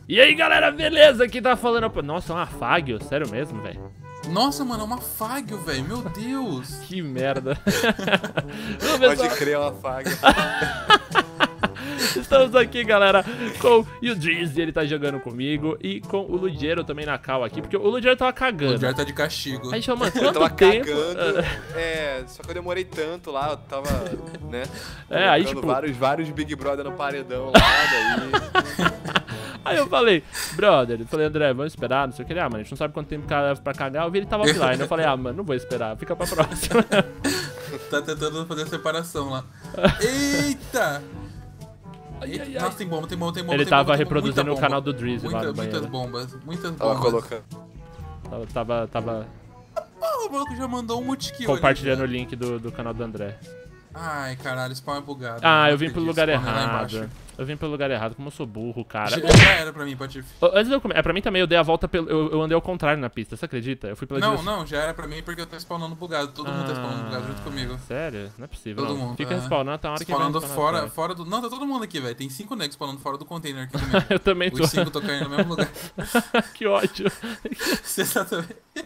E aí, galera, beleza? Aqui tá falando... Nossa, é um afágio, sério mesmo, velho? Nossa, mano, é uma fagio, velho. Meu Deus. Que merda. Pode crer, é uma fagio. Estamos aqui, galera, com o Drizzy, ele tá jogando comigo. E com o Ludiero também na cal aqui, porque o Ludiero tava cagando. O Ludiero tá de castigo. A gente falou, mano, Eu tava quanto tempo... cagando. Só que eu demorei tanto lá, eu tava, né? Aí colocando tipo... vários Big Brother no paredão lá, daí... Aí eu falei, brother, eu falei, André, vamos esperar, não sei o que. Mano, a gente não sabe quanto tempo o cara leva pra cagar. Eu vi ele tava offline, eu falei, mano, não vou esperar, fica pra próxima. Tá tentando fazer a separação lá. Eita! Ai. Nossa, tem bomba, tem bomba, tem bomba. Ele tem tava bomba, reproduzindo muita o canal do Drizzy lá no Muitas banheiro. bombas. Tava colocando. Tava Oh, o maluco já mandou um multikill compartilhando o ali, link do canal do André. Ai, caralho, spawn é bugado. Eu vim pelo lugar errado. Eu vim pelo lugar errado, como eu sou burro, cara. Já era pra mim, Patife. Antes de eu comer, pra mim também, eu dei a volta pelo. Eu andei ao contrário na pista, você acredita? Eu fui pela direção. Não, já era pra mim porque eu tô spawnando bugado. Todo mundo tá spawnando bugado junto comigo. Sério? Não é possível. Todo não. mundo. Fica respawnando até a hora que vai spawnando fora do. Não, tá todo mundo aqui, velho. Tem 5 negros spawnando fora do container aqui comigo. Eu também tô. Os 5 tô caindo no mesmo lugar. Que ótimo. Você tá também.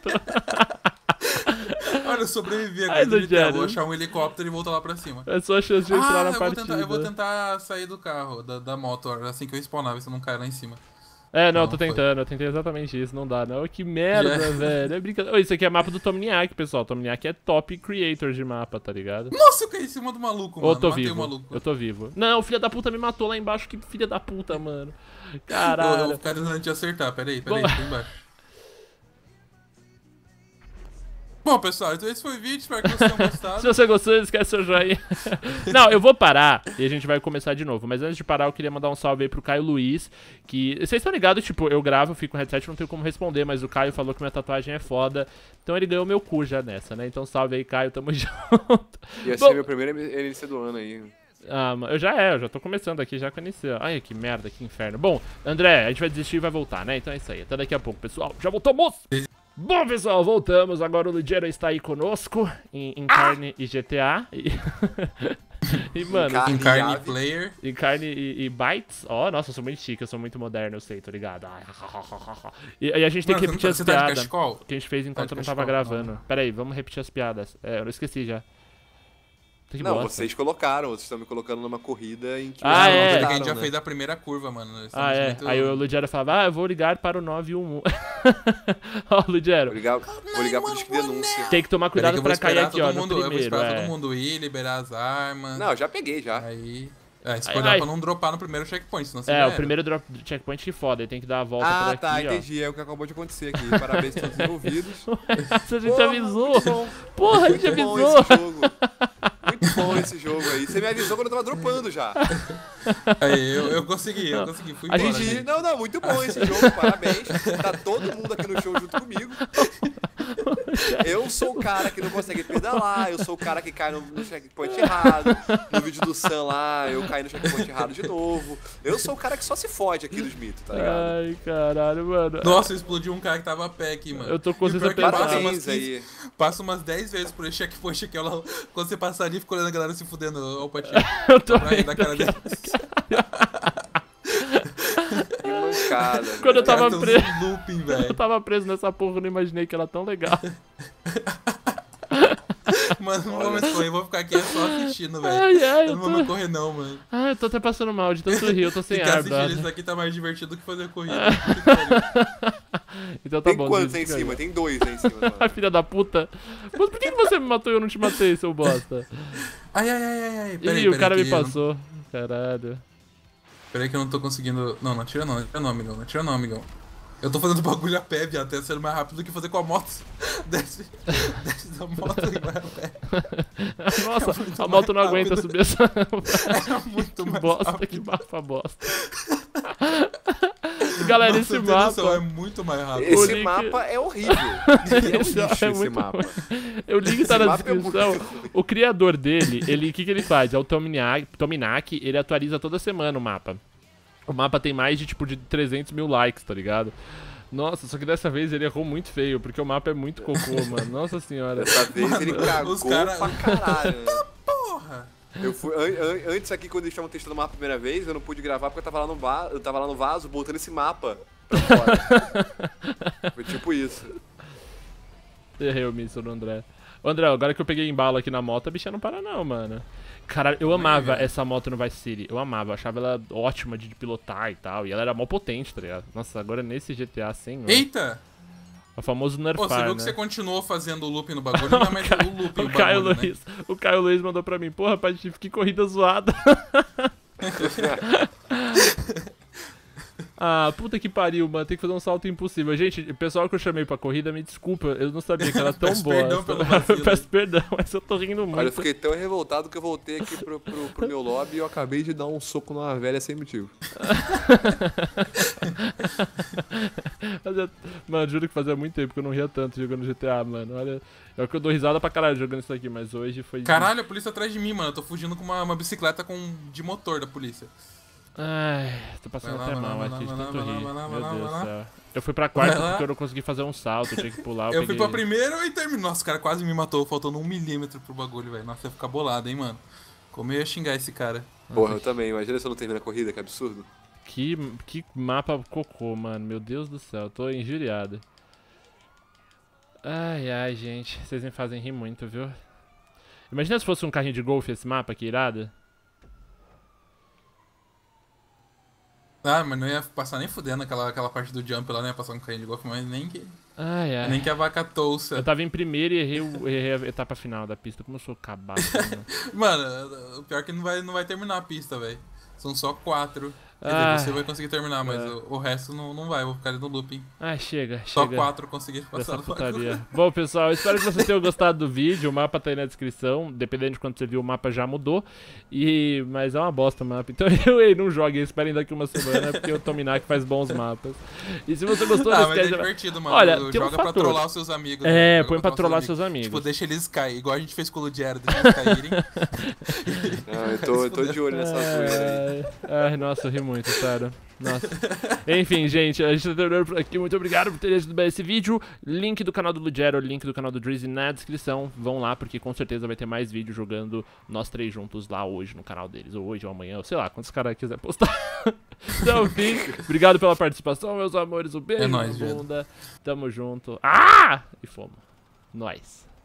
Olha, eu sobrevivi Ai, aqui. Ludiero. Vou achar um helicóptero e voltar lá pra cima. É só a chance de eu entrar na partida. Eu vou tentar sair do carro, da moto, assim que eu spawnar, ver se eu não caio lá em cima. Não, eu tô tentando, eu tentei exatamente isso, não dá não. Que merda, velho. É brincadeira. Isso aqui é mapa do Tomniac, pessoal. Tomniac é top creator de mapa, tá ligado? Nossa, eu caí em cima do maluco, mano. Eu tô Matei vivo. o maluco. Eu tô vivo. Não, o filho da puta me matou lá embaixo. Que filha da puta, mano. Caralho. Eu vou ficar tentando te acertar. Peraí, tô embaixo. Bom, pessoal, então esse foi o vídeo, espero que vocês tenham gostado. Se você gostou, não esquece seu joinha. Não, eu vou parar e a gente vai começar de novo. Mas antes de parar, eu queria mandar um salve aí pro Caio Luiz. Que, vocês estão ligados, tipo, eu gravo, fico com headset, não tenho como responder. Mas o Caio falou que minha tatuagem é foda. Então ele ganhou meu cu já nessa, né? Então salve aí, Caio, tamo junto. Ia ser meu primeiro NC do ano aí. Eu já tô começando aqui já com a NC. Ai, que merda, que inferno. Bom, André, a gente vai desistir e vai voltar, né? Então é isso aí, até daqui a pouco, pessoal. Já voltamos! Bom, pessoal, voltamos. Agora o Ludiero está aí conosco em carne e GTA. E mano, em carne player. Em carne e bytes. Nossa, eu sou muito chique, eu sou muito moderno, eu sei, tô ligado. E a gente tem que repetir as piadas que a gente fez enquanto eu não tava gravando. Pera aí, vamos repetir as piadas. Eu não esqueci já. Não, vocês colocaram, vocês estão me colocando numa corrida em que que a gente já fez a primeira curva, mano. Aí o Ludiero falava, eu vou ligar para o 911. Ó, Ludiero. Vou ligar pro disco de denúncia. Tem que tomar cuidado pra cair aqui, ó, no primeiro. Eu vou esperar todo mundo ir, liberar as armas. Não, já peguei, já. Aí... esperar pra não dropar no primeiro checkpoint, senão você o primeiro drop checkpoint que foda, aí tem que dar a volta por aqui, tá, entendi, é o que acabou de acontecer aqui. Parabéns a todos os envolvidos. A gente avisou. Porra, a gente avisou. Muito bom esse jogo aí. Você me avisou quando eu tava dropando já. Aí, eu consegui, fui embora. Não, muito bom esse jogo, parabéns. Tá todo mundo aqui no show junto comigo. Eu sou o cara que não consegue pedalar, eu sou o cara que cai no checkpoint errado. No vídeo do Sam lá, eu caí no checkpoint errado de novo. Eu sou o cara que só se fode aqui dos mitos, tá ligado? Ai, caralho, mano. Nossa, explodiu um cara que tava a pé aqui, mano. Eu tô com consciência pesada. Parabéns aí. Passa umas 10 vezes por esse checkpoint aqui, ó. Quando você passar ali, fica olhando a galera se fudendo, ó, o patinho. Eu tô vendo, da cara deles. Que mancada. Quando eu tava preso. Looping, velho. Eu tava preso nessa porra, eu não imaginei que era tão legal. Mano, não vou mais correr, vou ficar aqui só assistindo, velho. Eu não vou mais correr, não, mano. Eu tô até passando mal de tanto rir, eu tô sem ar, brother. Isso aqui tá mais divertido do que fazer corrida. Então tá tem bom. Tem quantos aí em cima? Tem 2 aí em cima, mano. Filha da puta. Mas por que você me matou e eu não te matei, seu bosta? Ai. Ih, o cara me passou. Caralho. Peraí que eu não tô conseguindo... Não atira não, amigão. Não atira não, amigão. Eu tô fazendo bagulho a pé, viado, até sendo mais rápido do que fazer com a moto. Desce da moto e vai a pé. Nossa, a moto não aguenta subir essa... É muito mais bosta, rápido. que mapa bosta. Galera, esse mapa... é muito mais rápido. Esse mapa é horrível. É um lixo esse mapa. O link tá na descrição. O criador dele, o que ele faz? É o Tomniac, ele atualiza toda semana o mapa. O mapa tem mais de, 300 mil likes, tá ligado? Nossa, só que dessa vez ele errou muito feio, porque o mapa é muito cocô, mano. Nossa senhora. Dessa vez ele cagou pra caralho. Porra! Eu fui, antes aqui, quando eles estavam testando o mapa a primeira vez, eu não pude gravar porque eu tava lá no vaso botando esse mapa pra fora. Foi tipo isso. Errei o míssil do André. Ô, André, agora que eu peguei embalo aqui na moto, a bicha não para não, mano. Caralho, eu amava essa moto no Vice City. Eu amava, achava ela ótima de pilotar e tal. E ela era mó potente, tá ligado? Nossa, agora nesse GTA, senhor. Eita! O famoso nerfar, Você viu né? que você continuou fazendo o looping no bagulho, não é mais o looping no bagulho, né? O Caio Luiz mandou pra mim, porra, Patife, que corrida zoada. Ah, puta que pariu, mano, tem que fazer um salto impossível. Gente, o pessoal que eu chamei pra corrida, me desculpa, eu não sabia que era tão Peço boa. perdão pelo vacilo. Peço perdão, mas eu tô rindo muito. Olha, eu fiquei tão revoltado que eu voltei aqui pro meu lobby e eu acabei de dar um soco numa velha sem motivo. Mano, juro que fazia muito tempo que eu não ria tanto jogando GTA, mano. Olha, é que eu dou risada pra caralho jogando isso aqui, mas hoje foi... Caralho, a polícia atrás de mim, mano. Eu tô fugindo com uma bicicleta de motor da polícia. Ai, tô passando Vai lá, até vai lá, mal vai aqui lá, de vai tanto lá, rir. vai lá, Meu vai lá, Deus vai do lá. céu. Eu fui pra quarta Vai lá. porque eu não consegui fazer um salto, eu tinha que pular. Eu fui peguei... pra primeira e terminou. Nossa, o cara quase me matou, faltando 1 milímetro pro bagulho, velho. Nossa, eu ia ficar bolado, hein, mano. Como eu ia xingar esse cara. Porra, eu também. Imagina se eu não termino a corrida, que absurdo. Que mapa cocô, mano. Meu Deus do céu, tô injuriado. Ai, ai, gente. Vocês me fazem rir muito, viu? Imagina se fosse um carrinho de golfe esse mapa, que irado. Ah, mas não ia passar nem fudendo aquela parte do jump lá, não ia passar um carrinho de golfe, mas nem que Ai. a vaca touça. Eu tava em primeiro e errei a etapa final da pista. Como eu sou cabaço, mano. Mano, o pior é que não vai terminar a pista, velho. São só 4. Quer dizer, Ah, você vai conseguir terminar, mas é. o resto não vai, eu vou ficar ali no looping. Ai, chega. Só 4 conseguir passar Dessa no bagulho. putaria. Bom, pessoal, espero que vocês tenham gostado do vídeo. O mapa tá aí na descrição. Dependendo de quando você viu, o mapa já mudou. Mas é uma bosta o mapa. Então não joguem, esperem daqui uma semana, porque o Tominac faz bons mapas. E se você gostou, não Ah, mas é esquece de... divertido, mano. Olha, tem um joga pra fator. trollar os seus amigos. É, joga põe pra os trollar seus amigos. Tipo, deixa eles cair, igual a gente fez com o Ludiero, deixa eles caírem. Não, eu tô de olho nessa zoeira aí. Ai, nossa, eu ri muito, sério. Nossa. Enfim, gente, a gente tá terminando por aqui. Muito obrigado por terem assistido esse vídeo. Link do canal do Lugero, link do canal do Drizzy na descrição. Vão lá, porque com certeza vai ter mais vídeo jogando nós três juntos lá hoje no canal deles. Ou hoje, ou amanhã, ou sei lá, quantos caras quiser postar. Então, enfim, obrigado pela participação, meus amores. Um beijo É nóis, na bunda. Tamo junto. Ah! E fomos. Nóis.